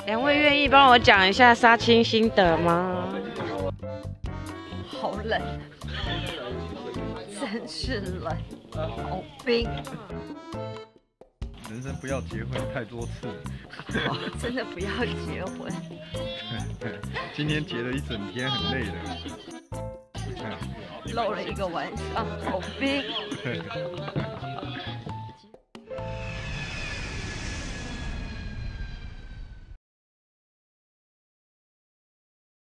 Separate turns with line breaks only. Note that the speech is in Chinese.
两位愿意帮我讲一下杀青心得吗？
好冷，真是冷，好冰。
人生不要结婚太多次，
真的不要结婚。
今天结了一整天，很累的。
漏了一个晚上，好冰。